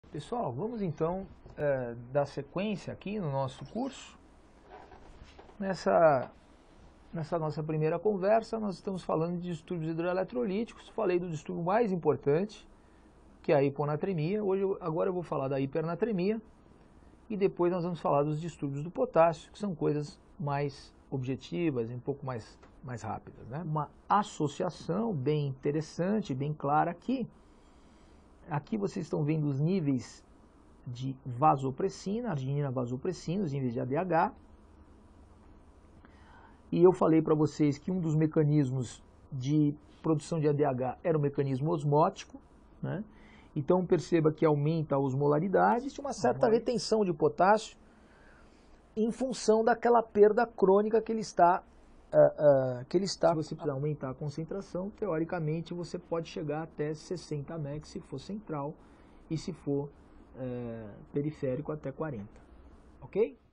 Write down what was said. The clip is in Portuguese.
Pessoal, vamos então dar sequência aqui no nosso curso. Nessa nossa primeira conversa, nós estamos falando de distúrbios hidroeletrolíticos. Falei do distúrbio mais importante, que é a hiponatremia. Agora eu vou falar da hipernatremia e depois nós vamos falar dos distúrbios do potássio, que são coisas mais objetivas e um pouco mais rápidas, né? Uma associação bem interessante, bem clara aqui. Aqui vocês estão vendo os níveis de vasopressina, arginina vasopressina, os níveis de ADH. E eu falei para vocês que um dos mecanismos de produção de ADH era o mecanismo osmótico, né? Então perceba que aumenta a osmolaridade, existe uma certa retenção de potássio em função daquela perda crônica que ele está. Se você precisar aumentar a concentração, teoricamente você pode chegar até 60 mEq se for central e se for periférico até 40, ok?